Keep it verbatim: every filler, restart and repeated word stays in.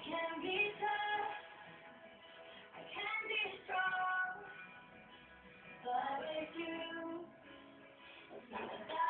can be tough, I can be strong, but with you, it's not about